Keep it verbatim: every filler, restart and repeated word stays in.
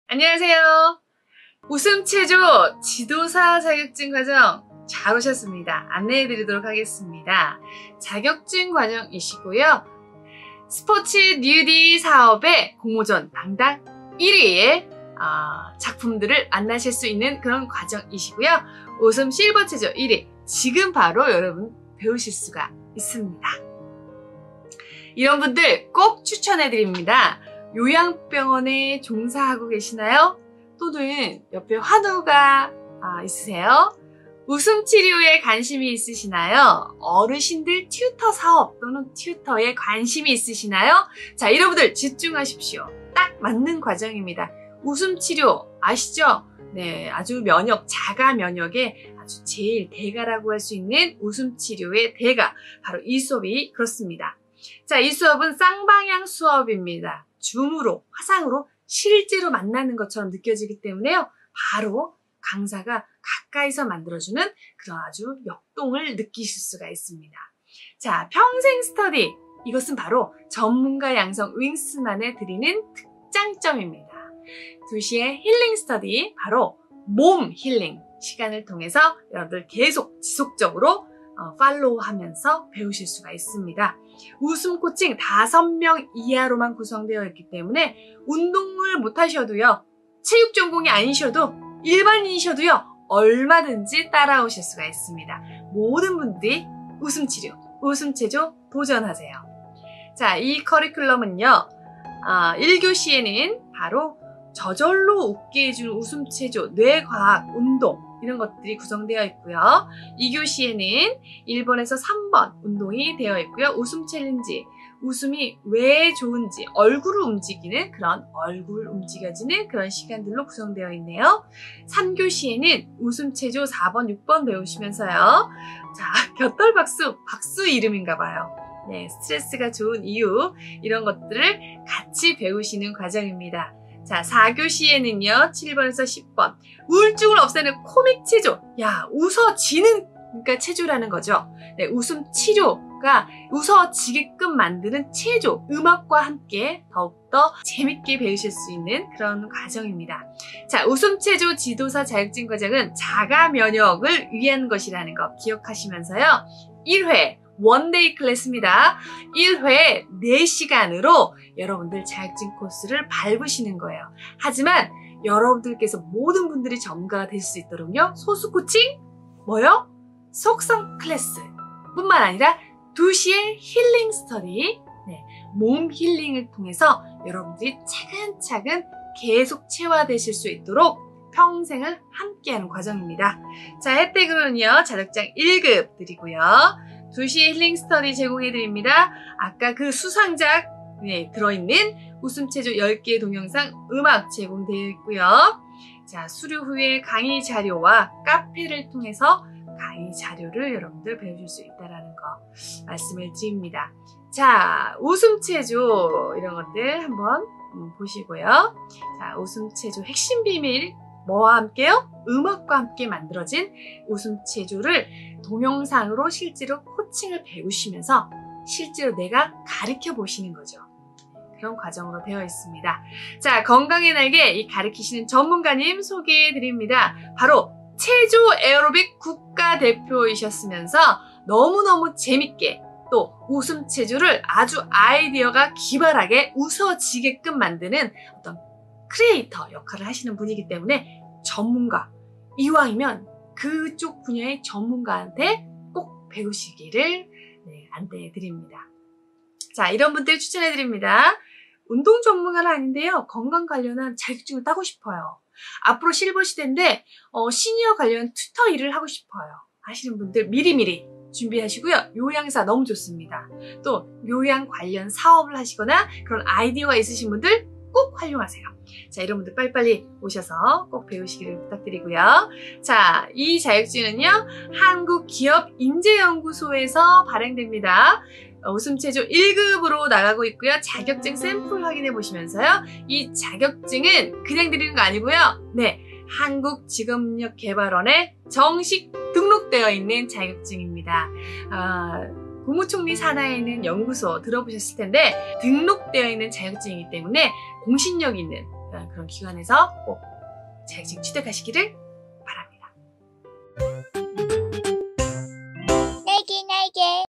안녕하세요. 웃음체조 지도사 자격증 과정 잘 오셨습니다. 안내해 드리도록 하겠습니다. 자격증 과정이시고요. 스포츠 뉴디 사업의 공모전 당당 일 위의 어, 작품들을 만나실 수 있는 그런 과정이시고요. 웃음 실버체조 일 위 지금 바로 여러분 배우실 수가 있습니다. 이런 분들 꼭 추천해 드립니다. 요양병원에 종사하고 계시나요? 또는 옆에 환우가 아, 있으세요? 웃음치료에 관심이 있으시나요? 어르신들 튜터 사업 또는 튜터에 관심이 있으시나요? 자, 이런 분들 집중하십시오. 딱 맞는 과정입니다. 웃음치료 아시죠? 네, 아주 면역, 자가 면역의 아주 제일 대가라고 할 수 있는 웃음치료의 대가, 바로 이 수업이 그렇습니다. 자, 이 수업은 쌍방향 수업입니다. 줌으로, 화상으로 실제로 만나는 것처럼 느껴지기 때문에요. 바로 강사가 가까이서 만들어주는 그런 아주 역동을 느끼실 수가 있습니다. 자, 평생 스터디. 이것은 바로 전문가 양성 윙스만에 드리는 특장점입니다. 두 시의 힐링 스터디, 바로 몸 힐링 시간을 통해서 여러분들 계속 지속적으로 어, 팔로우 하면서 배우실 수가 있습니다. 웃음 코칭 다섯 명 이하로만 구성되어 있기 때문에 운동을 못 하셔도요, 체육 전공이 아니셔도 일반인이셔도요, 얼마든지 따라오실 수가 있습니다. 모든 분들이 웃음치료, 웃음체조 도전하세요. 자, 이 커리큘럼은요, 아, 일 교시에는 바로 저절로 웃게 해주는 웃음체조, 뇌과학, 운동 이런 것들이 구성되어 있고요. 이 교시에는 일 번에서 삼 번 운동이 되어 있고요. 웃음 챌린지, 웃음이 왜 좋은지 얼굴을 움직이는 그런 얼굴 움직여지는 그런 시간들로 구성되어 있네요. 삼 교시에는 웃음체조 사 번, 육 번 배우시면서요. 자, 곁털박수, 박수 이름인가 봐요. 네, 스트레스가 좋은 이유 이런 것들을 같이 배우시는 과정입니다. 자, 사 교시에는요, 칠 번에서 십 번 우울증을 없애는 코믹 체조. 야, 웃어지는 그러니까 체조라는 거죠. 네, 웃음 치료가 웃어지게끔 만드는 체조, 음악과 함께 더욱더 재밌게 배우실 수 있는 그런 과정입니다. 자, 웃음 체조 지도사 자격증 과정은 자가 면역을 위한 것이라는 거 기억하시면서요. 일 회 원데이 클래스입니다. 일 회 네 시간으로 여러분들 자격증 코스를 밟으시는 거예요. 하지만 여러분들께서 모든 분들이 전문가가 될 수 있도록요, 소수 코칭, 뭐요? 속성 클래스 뿐만 아니라 두 시의 힐링 스터디, 네, 몸 힐링을 통해서 여러분들이 차근차근 계속 체화되실 수 있도록 평생을 함께하는 과정입니다. 자, 혜택으로는요, 자격증 일 급 드리고요. 두 시의 힐링 스터디 제공해드립니다. 아까 그 수상작 네, 들어있는 웃음체조 열 개 동영상 음악 제공되어 있고요. 자, 수료 후에 강의 자료와 카페를 통해서 강의 자료를 여러분들 배우실 수 있다는 거 말씀을 드립니다. 자, 웃음체조 이런 것들 한번 보시고요. 자, 웃음체조 핵심 비밀 뭐와 함께요? 음악과 함께 만들어진 웃음체조를 동영상으로 실제로 코칭을 배우시면서 실제로 내가 가르쳐 보시는 거죠. 그런 과정으로 되어 있습니다. 자, 건강의 날개 이 가르치시는 전문가님 소개해 드립니다. 바로 체조 에어로빅 국가대표이셨으면서 너무너무 재밌게 또 웃음체조를 아주 아이디어가 기발하게 웃어지게끔 만드는 어떤 크리에이터 역할을 하시는 분이기 때문에 전문가, 이왕이면 그쪽 분야의 전문가한테 꼭 배우시기를 네, 안내해 드립니다. 자, 이런 분들 추천해 드립니다. 운동 전문가는 아닌데요, 건강 관련한 자격증을 따고 싶어요. 앞으로 실버 시대인데 어, 시니어 관련 튜터 일을 하고 싶어요 하시는 분들 미리미리 준비하시고요. 요양사 너무 좋습니다. 또 요양 관련 사업을 하시거나 그런 아이디어가 있으신 분들 꼭 활용하세요. 자, 이런 분들 빨리빨리 오셔서 꼭 배우시기를 부탁드리고요. 자, 이 자격증은요, 한국기업인재연구소에서 발행됩니다. 웃음체조 일 급으로 나가고 있고요. 자격증 샘플 확인해 보시면서요. 이 자격증은 그냥 드리는 거 아니고요. 네, 한국직업력개발원에 정식 등록되어 있는 자격증입니다. 아, 국무총리 산하에 있는 연구소 들어보셨을 텐데 등록되어 있는 자격증이기 때문에 공신력 있는 그런 기관에서 꼭 자격증 취득하시기를 바랍니다. 날개 날개